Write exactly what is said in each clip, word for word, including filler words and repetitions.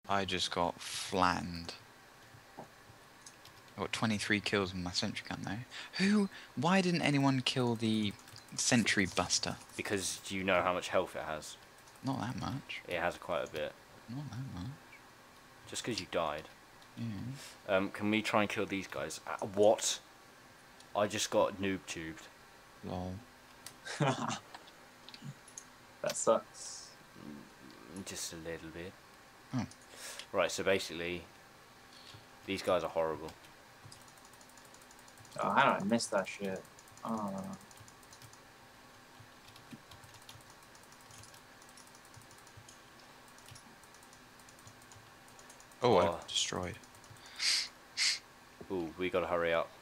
I just got flattened. I got twenty-three kills with my sentry gun though. Who? Why didn't anyone kill the sentry buster? Because you know how much health it has. Not that much. It has quite a bit. Not that much. Just because you died. Yeah. Um, can we try and kill these guys? Uh, what? I just got noob tubed. Lol. That sucks. Just a little bit. Oh. Right, so basically, these guys are horrible. Oh, how did I miss that shit? Oh. Oh, I Oh. destroyed. Ooh, we gotta hurry up.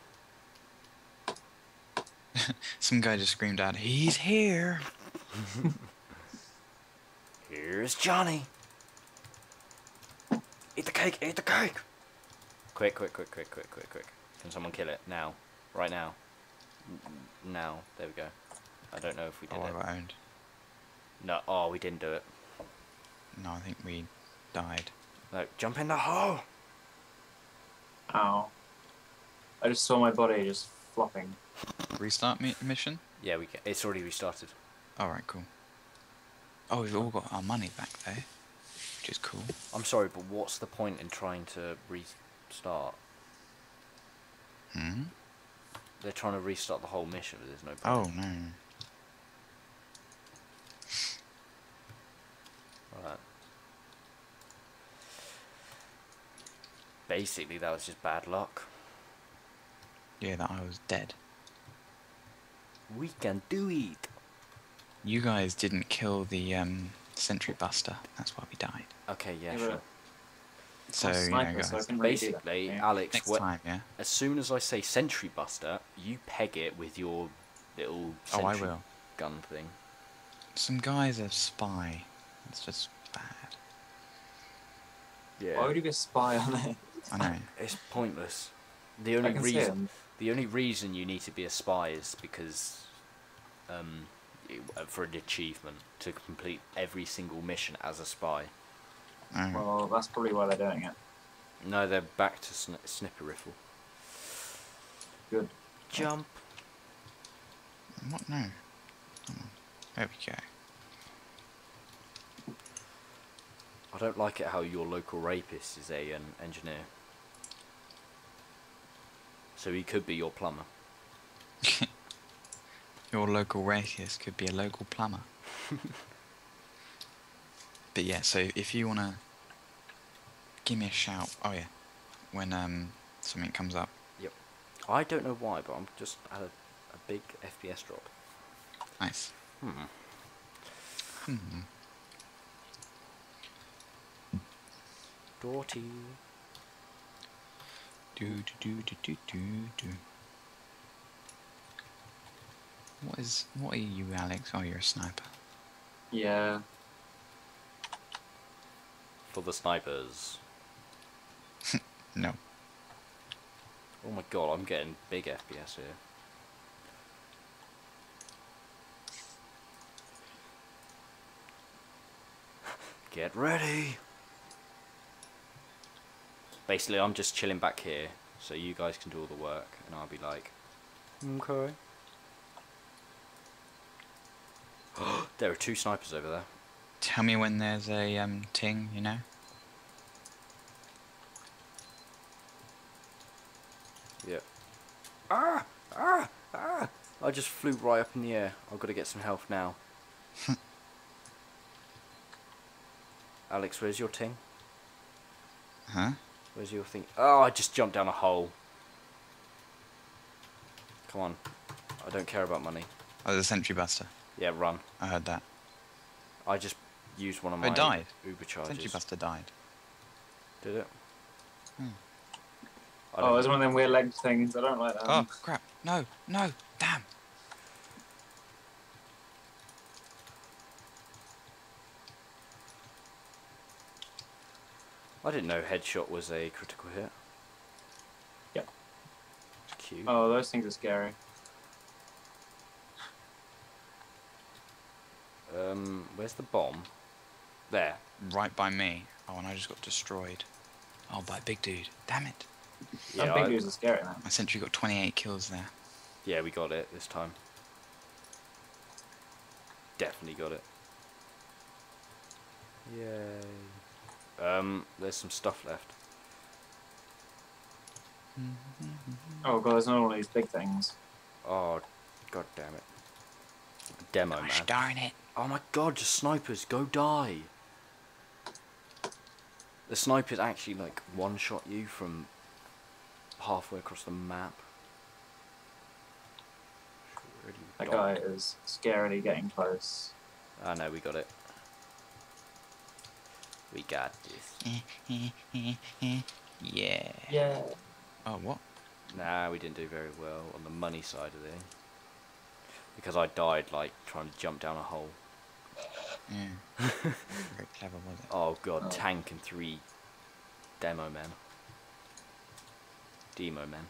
Some guy just screamed out, "He's here!" Here's Johnny. Eat the cake, eat the cake! Quick, quick, quick, quick, quick, quick, quick. Can someone kill it? Now. Right now. N now. There we go. I don't know if we did Oh, I it. got owned. No, oh, we didn't do it. No, I think we died. No, jump in the hole! Ow. I just saw my body just flopping. Restart mi mission? Yeah, we can. It's already restarted. Alright, cool. Oh, we've all got our money back there, which is cool. I'm sorry, but what's the point in trying to restart? Hmm? They're trying to restart the whole mission, but there's no point. Oh, no. Right. Basically, that was just bad luck. Yeah, that I was dead. We can do it! You guys didn't kill the um, sentry buster. That's why we died. Okay, yeah, Yeah, sure. but So, I'm a you know, sniper, so I guys, can really do that. Basically, Yeah. Alex, next wh- time, yeah? as soon as I say sentry buster, you peg it with your little Oh, sentry I will. gun thing. Some guys are spy. It's just bad. Yeah. Why would you be a spy on it? I know. It's pointless. The I only can see reason him. the only reason you need to be a spy is because um it- uh, for an achievement to complete every single mission as a spy. Oh. Well, that's probably why they're doing it. No, they're back to sn snipper riffle. Good. Jump. What? No. Come on. There we go. I don't like it how your local rapist is a um, engineer. So he could be your plumber. Your local racist could be a local plumber. But yeah, so if you wanna give me a shout, oh yeah, when um something comes up. Yep. I don't know why, but I'm just at a, a big F P S drop. Nice. Hmm. Hmm. Dorty. Do do do do do do do. What is? What are you, Alex? Oh, you're a sniper. Yeah. For the snipers. No. Oh my god, I'm getting big F P S here. Get ready! Basically, I'm just chilling back here, so you guys can do all the work, and I'll be like, okay. There are two snipers over there. Tell me when there's a um ting, you know. Yep. Ah! Ah! Ah! I just flew right up in the air. I've got to get some health now. Alex, where's your ting? Huh? Where's your thing? Oh, I just jumped down a hole. Come on. I don't care about money. Oh, the sentry buster. Yeah, run. I heard that. I just used one of Oh, my it died. Uber charges. Sentry buster died. Did it? Hmm. I Oh, don't it's one of them weird leg things. I don't like that. Oh crap! No! No! Damn! I didn't know headshot was a critical hit. Yep. It's cute. Oh, those things are scary. Um, where's the bomb? There. Right by me. Oh, and I just got destroyed. Oh, by a big dude. Damn it. Some Yeah, big I- dudes are scary, man. My sentry got twenty-eight kills there. yeah, we got it this time. Definitely got it. Yay. Um, there's some stuff left. Oh god, there's not all these big things. Oh, god damn it. Demo, Gosh man. darn it. Oh my god, just snipers, go die. The snipers actually like one shot you from halfway across the map. Really That dog. guy is scarily getting close. Ah no, we got it. We got this. Yeah. Yeah. Oh, what? Nah, we didn't do very well on the money side of it. Because I died like trying to jump down a hole. Yeah. Very clever, was it? Oh god, Oh. tank and three demo men. Demo men.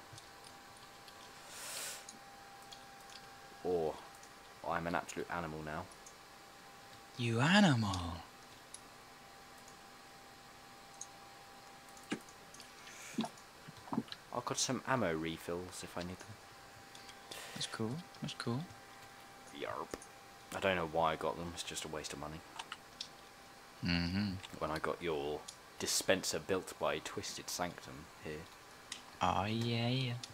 Or I'm an absolute animal now. You animal. I've got some ammo refills if I need them. That's cool. That's cool. Yarp. I don't know why I got them, it's just a waste of money. Mm-hmm. When I got your dispenser built by Twisted Sanctum here. Oh, yeah, yeah.